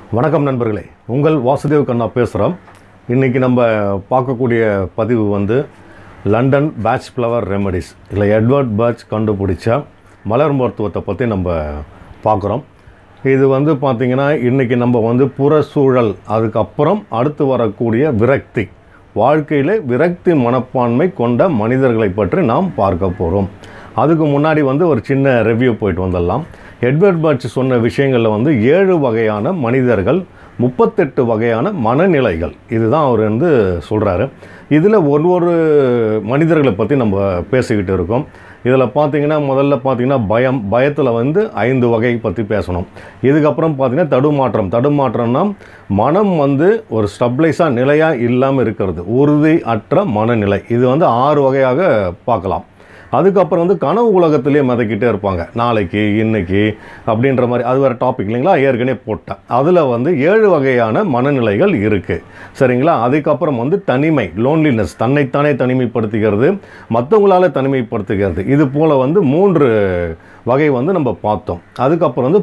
வணக்கம் நண்பர்களே, உங்கள் வாசுதேவ் கண்ணா பேசுகிறோம். இன்றைக்கி நம்ம பார்க்கக்கூடிய பதிவு வந்து லண்டன் பேட்ச் ஃப்ளவர் ரெமெடிஸ் இல்லை எட்வர்ட் பேட்ச் கண்டுபிடிச்ச மலர் மருத்துவத்தை பற்றி நம்ம பார்க்குறோம். இது வந்து பார்த்திங்கன்னா இன்றைக்கி நம்ம வந்து புறச்சூழல், அதுக்கப்புறம் அடுத்து வரக்கூடிய விரக்தி, வாழ்க்கையில் விரக்தி மனப்பான்மை கொண்ட மனிதர்களை பற்றி நாம் பார்க்க போகிறோம். அதுக்கு முன்னாடி வந்து ஒரு சின்ன ரிவ்யூ போயிட்டு வந்துடலாம். எட்வர்ட் பர்ச் சொன்ன விஷயங்களில் வந்து 7 வகையான மனிதர்கள், 38 வகையான மனநிலைகள், இதுதான் அவர் வந்து சொல்கிறாரு. இதில் ஒரு மனிதர்களை பற்றி நம்ம பேசிக்கிட்டு இருக்கோம். இதில் பார்த்திங்கன்னா முதல்ல பார்த்திங்கன்னா பயத்தில் வந்து 5 வகை பற்றி பேசணும். இதுக்கப்புறம் பார்த்திங்கன்னா தடுமாற்றம்னா மனம் வந்து ஒரு ஸ்டெபிளைஸாக நிலையாக இல்லாமல் இருக்கிறது, உறுதி அற்ற மனநிலை. இது வந்து 6 வகையாக பார்க்கலாம். அதுக்கப்புறம் வந்து கனவு உலகத்திலே மிதக்கிட்டே இருப்பாங்க, நாளைக்கு இன்னைக்கு அப்படின்ற மாதிரி. அது வேறு டாபிக் இல்லைங்களா, ஏற்கனவே போட்டேன். அதில் வந்து 7 வகையான மனநிலைகள் இருக்குது, சரிங்களா. அதுக்கப்புறம் வந்து தனிமை, லோன்லினஸ், தன்னைத்தானே தனிமைப்படுத்துகிறது, மற்றவங்களால் தனிமைப்படுத்துகிறது. இது போல் வந்து 3 வகை வந்து நம்ம பார்த்தோம். அதுக்கப்புறம் வந்து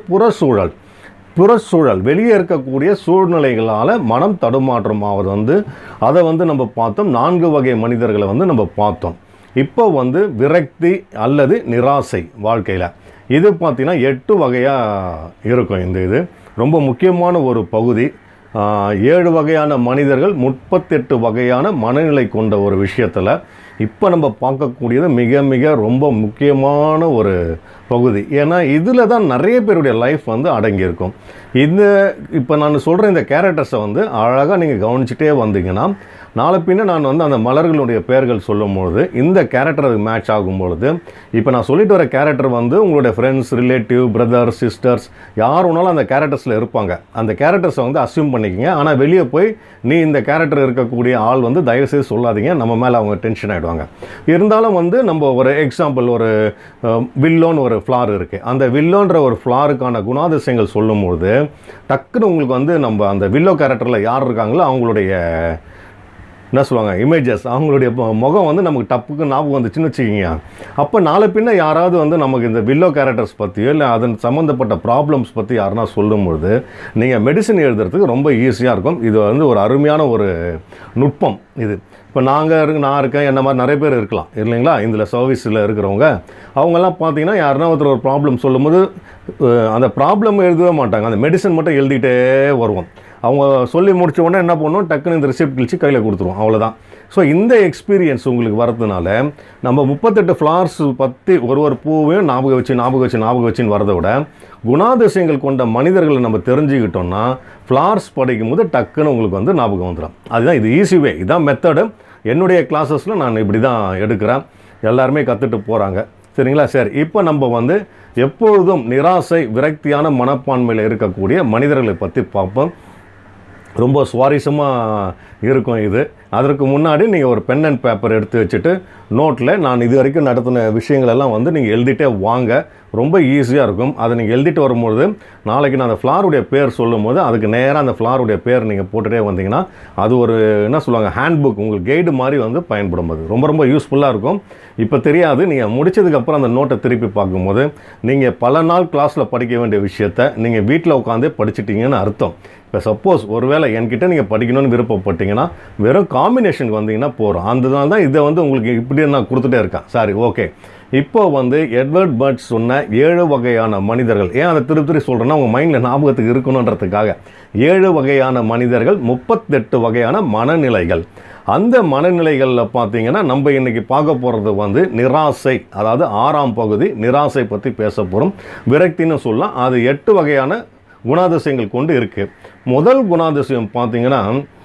புறச்சூழல் வெளியே இருக்கக்கூடிய சூழ்நிலைகளால் மனம் தடுமாற்றம் ஆவது வந்து அதை வந்து நம்ம பார்த்தோம். 4 வகை மனிதர்களை வந்து நம்ம பார்த்தோம். இப்போ வந்து விரக்தி அல்லது நிராசை வாழ்க்கையில், இது பார்த்திங்கன்னா 8 வகையாக இருக்கும். இது ரொம்ப முக்கியமான ஒரு பகுதி. 7 வகையான மனிதர்கள், 38 வகையான மனநிலை கொண்ட ஒரு விஷயத்தில் இப்போ நம்ம பார்க்கக்கூடியது மிக மிக ரொம்ப முக்கியமான ஒரு பகுதி. ஏன்னா இதில் தான் நிறைய பேருடைய லைஃப் வந்து அடங்கியிருக்கும். இப்போ நான் சொல்கிற இந்த கேரக்டர்ஸை வந்து அழகாக நீங்கள் கவனிச்சுட்டே வந்தீங்கன்னா, நாளை பின்ன நான் வந்து அந்த மலர்களுடைய பெயர்கள் சொல்லும்பொழுது இந்த கேரக்டர் அது மேட்ச் ஆகும்பொழுது, இப்போ நான் சொல்லிட்டு வர கேரக்டர் வந்து உங்களுடைய ஃப்ரெண்ட்ஸ், ரிலேட்டிவ், பிரதர்ஸ், சிஸ்டர்ஸ் யார் ஒன்றாலும் அந்த கேரக்டர்ஸில் இருப்பாங்க. அந்த கேரக்டர்ஸை வந்து அஸ்யூம் பண்ணிக்கங்க. ஆனால் வெளியே போய் நீ இந்த கேரக்டர் இருக்கக்கூடிய ஆள் வந்து தயவுசெய்து சொல்லாதீங்க, நம்ம மேலே அவங்க டென்ஷன் ஆகிடுவாங்க. இருந்தாலும் வந்து நம்ம ஒரு எக்ஸாம்பிள், ஒரு வில்லோன்னு ஒரு ஃப்ளார் இருக்குது. அந்த வில்லோன்ற ஒரு ஃப்ளாருக்கான குணாதிசயங்கள் சொல்லும்போது டக்குன்னு உங்களுக்கு வந்து நம்ம அந்த வில்லோ கேரக்டரில் யார் இருக்காங்களோ அவங்களுடைய என்ன சொல்லுவாங்க, இமேஜஸ், அவங்களுடைய முகம் வந்து நமக்கு டப்புக்கு ஞாபகம் வந்துச்சுன்னு வச்சுக்கிங்க. அப்போ நாளை பின்ன யாராவது வந்து நமக்கு இந்த வில்லோ கேரக்டர்ஸ் பற்றியோ இல்லை அதன் சம்மந்தப்பட்ட ப்ராப்ளம்ஸ் பற்றி யாருன்னா சொல்லும்பொழுது நீங்கள் மெடிசன் எழுதுறதுக்கு ரொம்ப ஈஸியாக இருக்கும். இது வந்து ஒரு அருமையான ஒரு நுட்பம் இது. இப்போ நான் இருக்கேன், என்ன மாதிரி நிறைய பேர் இருக்கலாம் இல்லைங்களா, இதில் சர்வீஸில் இருக்கிறவங்க. அவங்கெல்லாம் பார்த்தீங்கன்னா யாருன்னா ஒருத்தர் ஒரு ப்ராப்ளம் சொல்லும்போது அந்த ப்ராப்ளம் எழுதவே மாட்டாங்க, அந்த மெடிசன் மட்டும் எழுதிக்கிட்டே வருவோம். அவங்க சொல்லி முடித்த உடனே என்ன பண்ணணும், டக்குன்னு இந்த ரிசிப்ட் கிழிச்சு கையில் கொடுத்துருவோம், அவ்வளோதான். ஸோ இந்த எக்ஸ்பீரியன்ஸ் உங்களுக்கு வரதுனால நம்ம 38 ஃப்ளார்ஸ் பற்றி ஒரு பூவையும் ஞாபகம் வச்சுன்னு வரதை விட குணாதிசயங்கள் கொண்ட மனிதர்களை நம்ம தெரிஞ்சுக்கிட்டோம்னா ஃப்ளார்ஸ் படிக்கும் போது டக்குன்னு உங்களுக்கு வந்து ஞாபகம் வந்துடும். அதுதான் இது ஈஸி வே, இதுதான் மெத்தடு. என்னுடைய கிளாஸஸில் நான் இப்படி தான் எடுக்கிறேன், எல்லாருமே கற்றுட்டு போகிறாங்க, சரிங்களா. சரி, இப்போ நம்ம வந்து எப்பொழுதும் நிராசை, விரக்தியான மனப்பான்மையில் இருக்கக்கூடிய மனிதர்களை பற்றி பார்ப்போம். ரொம்ப சுவாரஸ்யமாக இருக்கும் இது. அதற்கு முன்னாடி நீங்கள் ஒரு பென் அண்ட் பேப்பர் எடுத்து வச்சுட்டு நோட்டில் நான் இது வரைக்கும் நடத்தின விஷயங்களெல்லாம் வந்து நீங்கள் எழுதிட்டே வாங்க, ரொம்ப ஈஸியாக இருக்கும். அதை நீங்கள் எழுதிட்டு வரும்போது நாளைக்கு நான் அந்த ஃப்ளாருடைய பேர் சொல்லும் போது அதுக்கு நேராக அந்த ஃப்ளாருடைய பேர் நீங்கள் போட்டுகிட்டே வந்தீங்கன்னா அது ஒரு என்ன சொல்லுவாங்க, ஹேண்ட் புக், உங்களுக்கு கைடு மாதிரி வந்து பயன்படும். அது ரொம்ப ரொம்ப யூஸ்ஃபுல்லாக இருக்கும். இப்போ தெரியாது, நீங்கள் முடித்ததுக்கப்புறம் அந்த நோட்டை திருப்பி பார்க்கும்போது நீங்கள் பல நாள் கிளாஸில் படிக்க வேண்டிய விஷயத்தை நீங்கள் வீட்டில் உட்காந்தே படிச்சிட்டிங்கன்னு அர்த்தம். இப்போ சப்போஸ் ஒருவேளை என்கிட்ட நீங்கள் படிக்கணும்னு விருப்பப்பட்டீங்கன்னா வெறும் காம்பினேஷனுக்கு வந்தீங்கன்னா போகிறோம். அதனால தான் இதை வந்து உங்களுக்கு இப்படி நான் கொடுத்துட்டே இருக்கேன். Sorry, okay. இப்போ வந்து எட்வர்ட் பர்ச் சொன்ன 7 வகையான மனிதர்கள், ஏன் அதை திருப்பி சொல்கிறேன்னா உங்கள் மைண்டில் ஞாபகத்துக்கு இருக்கணுன்றதுக்காக. 7 வகையான மனிதர்கள், 38 வகையான மனநிலைகள். அந்த மனநிலைகளில் பார்த்தீங்கன்னா நம்ம இன்றைக்கி பார்க்க போகிறது வந்து நிராசை, அதாவது 6ஆம் பகுதி நிராசை பற்றி பேச போகிறோம். விரக்தின்னு சொல்லலாம். அது 8 வகையான குணாதிசயங்கள் கொண்டு இருக்குது. முதல் குணாதிசயம் பார்த்தீங்கன்னா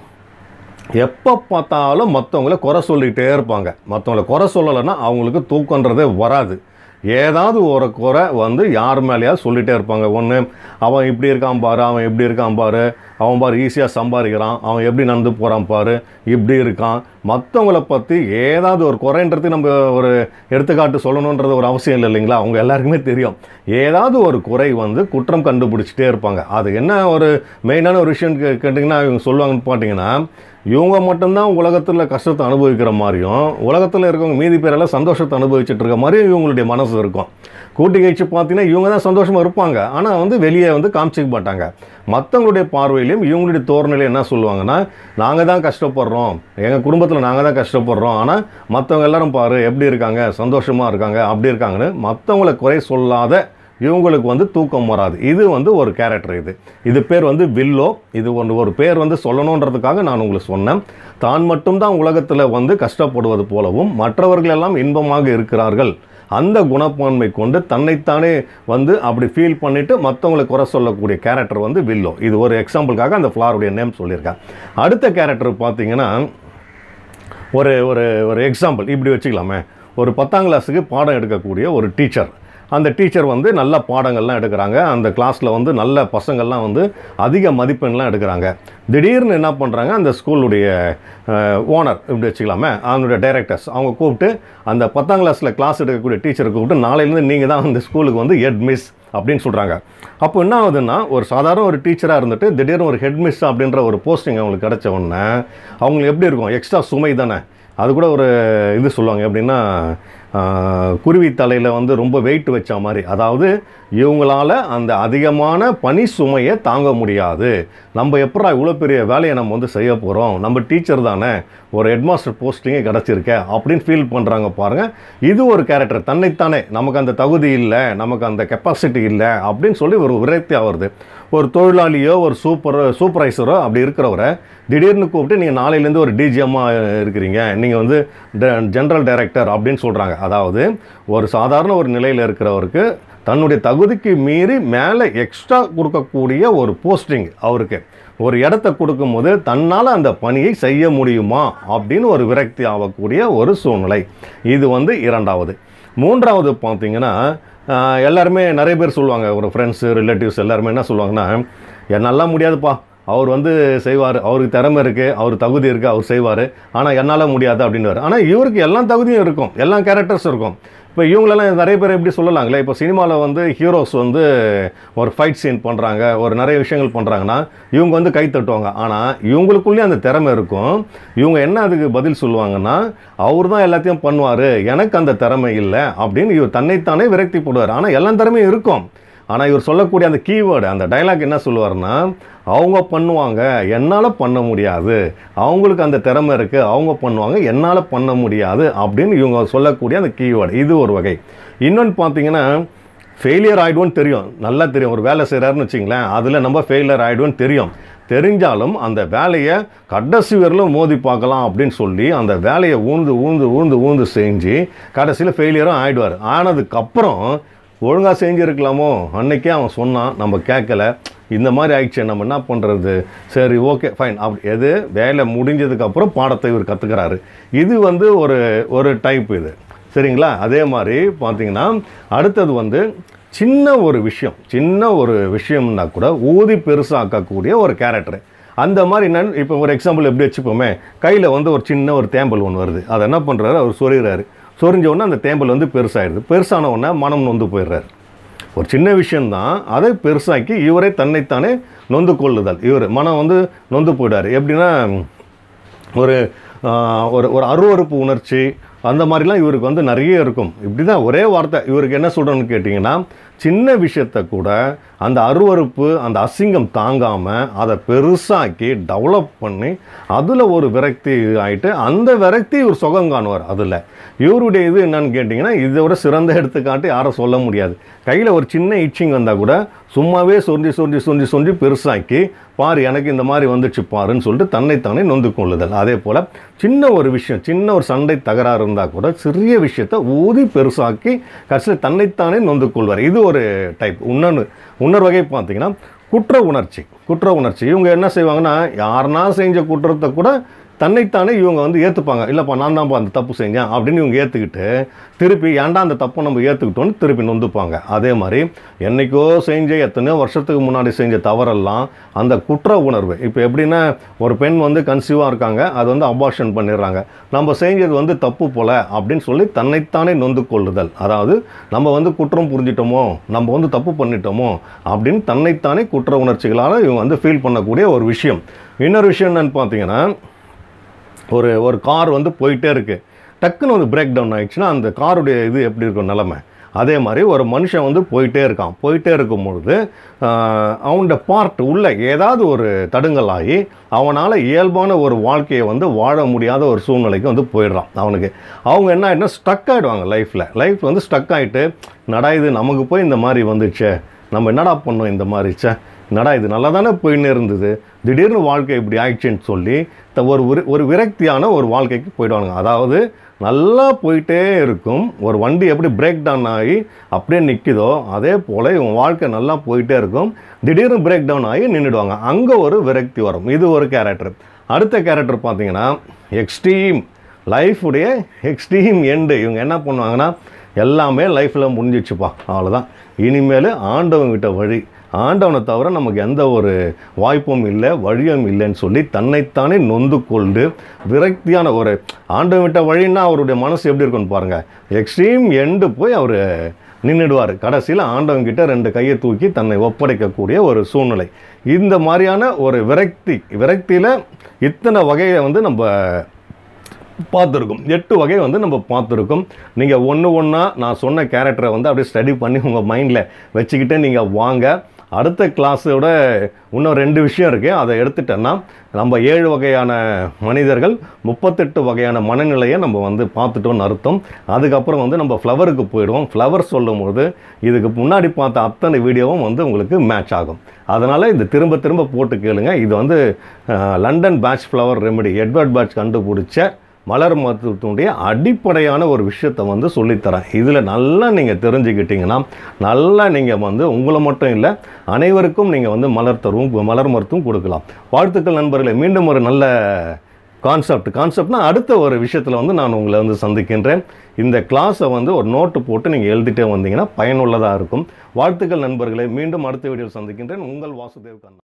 எப்போ பார்த்தாலும் மற்றவங்கள குறை சொல்லிக்கிட்டே இருப்பாங்க. மற்றவங்கள குறை சொல்லலைன்னா அவங்களுக்கு தூக்கன்றதே வராது. ஏதாவது ஒரு குறை வந்து யார் மேலேயாவது சொல்லிகிட்டே இருப்பாங்க. ஒன்று, அவன் இப்படி இருக்கான் பாரு, அவன் எப்படி இருக்கான் பாரு, அவன் பாரு ஈஸியாக சம்பாதிக்கிறான், அவன் எப்படி நடந்து போகிறான் பாரு, இப்படி இருக்கான். மற்றவங்கள பற்றி ஏதாவது ஒரு குறைன்றது நம்ம ஒரு எடுத்துக்காட்டு சொல்லணுன்றது ஒரு அவசியம் இல்லை இல்லைங்களா, அவங்க எல்லாருக்குமே தெரியும். ஏதாவது ஒரு குறை வந்து குற்றம் கண்டுபிடிச்சிட்டே இருப்பாங்க. அது என்ன ஒரு மெயினான ஒரு விஷயம் கேட்டிங்கன்னா இவங்க சொல்லுவாங்கன்னு பார்த்தீங்கன்னா, இவங்க மட்டும்தான் உலகத்தில் கஷ்டத்தை அனுபவிக்கிற மாதிரியும் உலகத்தில் இருக்கவங்க மீதி பேரெல்லாம் சந்தோஷத்தை அனுபவிச்சுட்டு இருக்க மாதிரியும் இவங்களுடைய மனசு இருக்கும். கூட்டி கழிச்சு பார்த்தீங்கன்னா இவங்க தான் சந்தோஷமாக இருப்பாங்க, ஆனால் வந்து வெளியே வந்து காமிச்சிக்க மாட்டாங்க. மற்றவங்களுடைய பார்வையிலையும் இவங்களுடைய தோரணையில என்ன சொல்லுவாங்கன்னா, நாங்கள் தான் கஷ்டப்படுறோம், எங்கள் குடும்பத்தில் நாங்கள் தான் கஷ்டப்படுறோம், ஆனால் மற்றவங்க எல்லாரும் பாரு எப்படி இருக்காங்க, சந்தோஷமாக இருக்காங்க, அப்படி இருக்காங்கன்னு மற்றவங்களை குறை சொல்லாத இவங்களுக்கு வந்து தூக்கம் வராது. இது வந்து ஒரு கேரக்டர். இது பேர் வந்து வில்லோ. இது ஒரு பேர் வந்து சொல்லணுன்றதுக்காக நான் உங்களுக்கு சொன்னேன். தான் மட்டும்தான் உலகத்தில் வந்து கஷ்டப்படுவது போலவும் மற்றவர்களெல்லாம் இன்பமாக இருக்கிறார்கள் அந்த குணப்பான்மை கொண்டு தன்னைத்தானே வந்து அப்படி ஃபீல் பண்ணிவிட்டு மற்றவங்களை குறை சொல்லக்கூடிய கேரக்டர் வந்து வில்லோ. இது ஒரு எக்ஸாம்பிளுக்காக அந்த ஃப்ளாருடைய நேம் சொல்லியிருக்கேன். அடுத்த கேரக்டர் பார்த்தீங்கன்னா ஒரு ஒரு ஒரு எக்ஸாம்பிள் இப்படி வச்சுக்கலாமே. ஒரு 10ஆம் கிளாஸுக்கு பாடம் எடுக்கக்கூடிய ஒரு டீச்சர். அந்த டீச்சர் வந்து நல்ல பாடங்கள்லாம் எடுக்கிறாங்க. அந்த கிளாஸில் வந்து நல்ல பசங்கள்லாம் வந்து அதிக மதிப்பெண்லாம் எடுக்கிறாங்க. திடீர்னு என்ன பண்ணுறாங்க, அந்த ஸ்கூலுடைய ஓனர் இப்படி வச்சுக்கலாமே, அவனுடைய டைரக்டர்ஸ் அவங்க கூப்பிட்டு அந்த 10ஆம் கிளாஸில் கிளாஸ் எடுக்கக்கூடிய டீச்சரை கூப்பிட்டு நாளையிலேருந்து நீங்கள் தான் அந்த ஸ்கூலுக்கு வந்து ஹெட் மிஸ் அப்படின்னு சொல்கிறாங்க. அப்போ என்ன ஆகுதுன்னா, ஒரு சாதாரண ஒரு டீச்சராக இருந்துட்டு திடீர்னு ஒரு ஹெட் மிஸ் அப்படின்ற ஒரு போஸ்டிங் அவங்களுக்கு கிடைச்ச உடனே அவங்களுக்கு எப்படி இருக்கும், எக்ஸ்ட்ரா சுமை தானே. அது கூட ஒரு இது சொல்லுவாங்க எப்படின்னா, குருவி தலையில் வந்து ரொம்ப வெயிட் வச்ச மாதிரி. அதாவது இவங்களால் அந்த அதிகமான பனி சுமையை தாங்க முடியாது. நம்ம எப்படா இவ்வளோ பெரிய வேலையை நம்ம வந்து செய்ய போகிறோம், நம்ம டீச்சர் தானே, ஒரு ஹெட்மாஸ்டர் போஸ்டிங்கே கிடச்சிருக்க அப்படின்னு ஃபீல் பண்ணுறாங்க பாருங்கள். இது ஒரு கேரக்டர். தன்னைத்தானே நமக்கு அந்த தகுதி இல்லை, நமக்கு அந்த கெப்பாசிட்டி இல்லை அப்படின்னு சொல்லி ஒரு விரக்தி ஆகுறது. ஒரு தொழிலாளியோ ஒரு சூப்பர்வைசரோ அப்படி இருக்கிறவரை திடீர்னு கூப்பிட்டு நீங்கள் நாளையிலேருந்து ஒரு டிஜிஎம்மாக இருக்கிறீங்க, நீங்கள் வந்து ஜென்ரல் டைரக்டர் அப்படின்னு சொல்கிறாங்க. அதாவது ஒரு சாதாரண ஒரு நிலையில் இருக்கிறவருக்கு தன்னுடைய தகுதிக்கு மீறி மேலே எக்ஸ்ட்ரா கொடுக்கக்கூடிய ஒரு போஸ்டிங், அவருக்கு ஒரு இடத்த கொடுக்கும்போது தன்னால் அந்த பணியை செய்ய முடியுமா அப்படின்னு ஒரு விரக்தி ஆகக்கூடிய ஒரு சூழ்நிலை. இது வந்து இரண்டாவது. மூன்றாவது பார்த்தீங்கன்னா, எல்லாருமே நிறைய பேர் சொல்லுவாங்க, ஒரு ஃப்ரெண்ட்ஸு ரிலேட்டிவ்ஸ் எல்லாருமே என்ன சொல்லுவாங்கன்னா, என்னால் முடியாதுப்பா, அவர் வந்து செய்வார், அவருக்கு திறமை இருக்குது, அவர் தகுதி இருக்குது, அவர் செய்வார், ஆனால் என்னால் முடியாது அப்படின்வார். ஆனால் இவருக்கு எல்லா தகுதியும் இருக்கும், எல்லா கேரக்டர்ஸும் இருக்கும். இப்போ இவங்களெல்லாம் நிறைய பேர் எப்படி சொல்லலாங்களே, இப்போ சினிமாவில் வந்து ஹீரோஸ் வந்து ஒரு ஃபைட் சீன் பண்ணுறாங்க, ஒரு நிறைய விஷயங்கள் பண்ணுறாங்கன்னா இவங்க வந்து கை தட்டுவாங்க. ஆனால் இவங்களுக்குள்ளேயும் அந்த திறமை இருக்கும். இவங்க என்ன அதுக்கு பதில் சொல்லுவாங்கன்னா, அவர் தான் எல்லாத்தையும் பண்ணுவார், எனக்கு அந்த திறமை இல்லை அப்படின்னு இவர் தன்னைத்தானே விரக்தி போடுவார். ஆனால் எல்லா திறமையும் இருக்கும். ஆனால் இவர் சொல்லக்கூடிய அந்த கீவேர்டு, அந்த டைலாக் என்ன சொல்லுவார்னா, அவங்க பண்ணுவாங்க, என்னால் பண்ண முடியாது, அவங்களுக்கு அந்த திறமை இருக்குது, அவங்க பண்ணுவாங்க, என்னால் பண்ண முடியாது அப்படின்னு இவங்க சொல்லக்கூடிய அந்த கீவேர்டு. இது ஒரு வகை. இன்னொன்று பார்த்தீங்கன்னா, ஃபெயிலியர் ஆகிடுவோன்னு தெரியும், நல்லா தெரியும். ஒரு வேலை செய்கிறாருன்னு வச்சிங்களேன், அதில் நம்ம ஃபெயிலியர் ஆகிடுவோன்னு தெரிஞ்சாலும் அந்த வேலையை கடைசி வரலும் மோதி பார்க்கலாம் அப்படின்னு சொல்லி அந்த வேலையை ஊந்து செஞ்சு கடைசியில் ஃபெயிலியரும் ஆகிடுவார். ஆனதுக்கப்புறம் ஒழுங்காக செஞ்சுருக்கலாமோ, அன்றைக்கே அவன் சொன்னான், நம்ம கேட்கல, இந்த மாதிரி ஆயிடுச்சு, நம்ம என்ன பண்ணுறது, சரி ஓகே ஃபைன் அப்படி எது வேலை முடிஞ்சதுக்கப்புறம் பாடத்தை இவர் கற்றுக்கிறாரு. இது வந்து ஒரு டைப் இது, சரிங்களா. அதே மாதிரி பார்த்தீங்கன்னா அடுத்தது வந்து சின்ன ஒரு விஷயம்னா கூட ஊதி பெருசாக்கக்கூடிய ஒரு கேரக்டர். அந்த மாதிரி நான் இப்போ ஒரு எக்ஸாம்பிள் எப்படி வச்சுப்போமே, கையில் வந்து ஒரு சின்ன ஒரு தேம்பல் ஒன்று வருது, அதை என்ன பண்ணுறாரு, அவர் சொரிகிறாரு. சொரிஞ்ச உடனே அந்த தேம்பல் வந்து பெருசாகிடுது. பெருசான உடனே மனம் நொந்து போயிடுறாரு. ஒரு சின்ன விஷயந்தான், அதை பெருசாக்கி இவரே தன்னைத்தானே நொந்து கொள்ளுதல். இவர் மனம் வந்து நொந்து போயிடார். எப்படின்னா ஒரு ஒரு அருவருப்பு உணர்ச்சி அந்த மாதிரிலாம் இவருக்கு வந்து நிறைய இருக்கும். இப்படி தான் ஒரே வார்த்தை இவருக்கு என்ன சொல்கிறேன்னு கேட்டிங்கன்னா, சின்ன விஷயத்தை கூட அந்த அருவருப்பு அந்த அசிங்கம் தாங்காமல் அதை பெருசாக்கி டெவலப் பண்ணி அதில் ஒரு விரக்தி ஆகிட்டு அந்த விரக்தி இவர் சுகம் காணுவார். அதில் இவருடைய இது என்னன்னு கேட்டிங்கன்னா, இதோட சிறந்த எடுத்துக்காட்டு யாரும் சொல்ல முடியாது. கையில் ஒரு சின்ன இச்சிங் வந்தால் கூட சும்மாவே சொஞ்சி பெருசாக்கி பாரு எனக்கு இந்த மாதிரி வந்துச்சு பாருன்னு சொல்லிட்டு தன்னைத்தானே நொந்து கொள்ளுதல். அதே போல் சின்ன ஒரு விஷயம், சின்ன ஒரு சண்டை தகராறு இருந்தால் கூட சிறிய விஷயத்தை ஊதி பெருசாக்கி கடைசியில் தன்னைத்தானே நொந்து கொள்வார். இது ஒரு டைப். இன்னொரு வகை பார்த்தீங்கன்னா குற்ற உணர்ச்சி. இவங்க என்ன செய்வாங்கன்னா, யாருன்னா செஞ்ச குற்றத்தை கூட தன்னைத்தானே இவங்க வந்து ஏற்றுப்பாங்க. இல்லைப்பா நான் தான்ப்பா அந்த தப்பு செஞ்சேன் அப்படின்னு இவங்க ஏற்றுக்கிட்டு திருப்பி ஏன்டா அந்த தப்பை நம்ம ஏற்றுக்கிட்டோன்னு திருப்பி நொந்துப்பாங்க. அதே மாதிரி என்றைக்கோ செஞ்ச எத்தனையோ வருஷத்துக்கு முன்னாடி செஞ்ச தவறெல்லாம் அந்த குற்ற உணர்வு. இப்போ எப்படின்னா, ஒரு பெண் வந்து கன்சீவாக இருக்காங்க, அது வந்து அபார்ஷன் பண்ணிடுறாங்க, நம்ம செஞ்சது வந்து தப்பு போல் அப்படின்னு சொல்லி தன்னைத்தானே நொந்து கொள்ளுதல். அதாவது நம்ம வந்து குற்றம் புரிஞ்சிட்டோமோ, நம்ம வந்து தப்பு பண்ணிட்டோமோ அப்படின்னு தன்னைத்தானே குற்ற உணர்ச்சிகளால் இவங்க வந்து ஃபீல் பண்ணக்கூடிய ஒரு விஷயம். இன்னொரு விஷயம் என்னன்னு பார்த்தீங்கன்னா, ஒரு ஒரு கார் வந்து போயிட்டே இருக்குது, டக்குன்னு வந்து பிரேக் டவுன் ஆகிடுச்சுன்னா அந்த காருடைய இது எப்படி இருக்கும் நிலமை, அதே மாதிரி ஒரு மனுஷன் வந்து போயிட்டே இருக்கான். போயிட்டே இருக்கும்பொழுது அவனோட பார்ட் உள்ள ஏதாவது ஒரு தடுங்கல் ஆகி அவனால் இயல்பான ஒரு வாழ்க்கையை வந்து வாழ முடியாத ஒரு சூழ்நிலைக்கு வந்து போயிடுறான். அவங்க என்ன ஆகிட்டுனா ஸ்டக் ஆகிடுவாங்க. லைஃப்பில் வந்து ஸ்டக் ஆகிட்டு, நடா இது நமக்கு போய் இந்த மாதிரி வந்துச்சே, நம்ம என்னடா பண்ணோம் இந்த மாதிரிச்சே, நடா இது நல்லா தானே போயின்னு இருந்தது, திடீர்னு வாழ்க்கை இப்படி ஆயிடுச்சுன்னு சொல்லி ஒரு விரக்தியான ஒரு வாழ்க்கைக்கு போயிடுவாங்க. அதாவது நல்லா போயிட்டே இருக்கும், ஒரு வண்டி எப்படி பிரேக் டவுன் ஆகி அப்படியே நிற்குதோ அதே போல் இவங்க வாழ்க்கை நல்லா போயிட்டே இருக்கும், திடீர்னு பிரேக் டவுன் ஆகி நின்றுடுவாங்க. அங்கே ஒரு விரக்தி வரும். இது ஒரு கேரக்டர். அடுத்த கேரக்டர் பார்த்தீங்கன்னா எக்ஸ்ட்ரீம், லைஃபுடைய எக்ஸ்ட்ரீம் எண்டு. இவங்க என்ன பண்ணுவாங்கன்னா, எல்லாமே லைஃப்பில் முடிஞ்சிச்சுப்பா, அவ்வளோதான், இனிமேல் ஆண்டவன் விட்ட வழி, ஆண்டவனை தவிர நமக்கு எந்த ஒரு வாய்ப்பும் இல்லை, வழியும் இல்லைன்னு சொல்லி தன்னைத்தானே நொந்து கொண்டு விரக்தியான ஒரு ஆண்டவன் விட்ட வழின்னா அவருடைய மனசு எப்படி இருக்குன்னு பாருங்கள். எக்ஸ்ட்ரீம் எண்டு போய் அவர் நின்றுடுவார். கடைசியில் ஆண்டவன்கிட்ட 2 கையை தூக்கி தன்னை ஒப்படைக்கக்கூடிய ஒரு சூழ்நிலை. இந்த மாதிரியான ஒரு விரக்தியில் இத்தனை வகையை வந்து நம்ம பார்த்துருக்கோம். 8 வகை வந்து நம்ம பார்த்துருக்கோம். நீங்கள் ஒன்றா நான் சொன்ன கேரக்டரை வந்து அப்படியே ஸ்டடி பண்ணி உங்கள் மைண்டில் வச்சுக்கிட்டே நீங்கள் வாங்க. அடுத்த கிளாஸோட இன்னும் 2 விஷயம் இருக்குது, அதை எடுத்துட்டோன்னா நம்ம 7 வகையான மனிதர்கள், 38 வகையான மனநிலையை நம்ம வந்து பார்த்துட்டோன்னு அர்த்தம். அதுக்கப்புறம் வந்து நம்ம ஃப்ளவருக்கு போயிடுவோம். ஃப்ளவர் சொல்லும்போது இதுக்கு முன்னாடி பார்த்த அத்தனை வீடியோவும் வந்து உங்களுக்கு மேட்ச் ஆகும். அதனால் இது திரும்ப போட்டு கேளுங்க. இது வந்து London Bach flower remedy, Edward Bach கண்டுபிடிச்ச மலர் மருத்துவத்தினுடைய அடிப்படையான ஒரு விஷயத்தை வந்து சொல்லித்தரேன். இதில் நல்லா நீங்கள் தெரிஞ்சுக்கிட்டிங்கன்னா, நல்லா நீங்கள் வந்து உங்களை மட்டும் இல்லை அனைவருக்கும் நீங்கள் வந்து மலர் மருத்துவம் கொடுக்கலாம். வாழ்த்துக்கள் நண்பர்களே. மீண்டும் ஒரு நல்ல கான்செப்ட்னா அடுத்த ஒரு விஷயத்தில் வந்து நான் உங்களை வந்து சந்திக்கின்றேன். இந்த கிளாஸை வந்து ஒரு நோட்டு போட்டு நீங்கள் எழுதிட்டே வந்தீங்கன்னா பயனுள்ளதாக இருக்கும். வாழ்த்துக்கள் நண்பர்களே. மீண்டும் அடுத்த வீடியோவில் சந்திக்கின்றேன். உங்கள் வாசுதேவ் கண்ணா.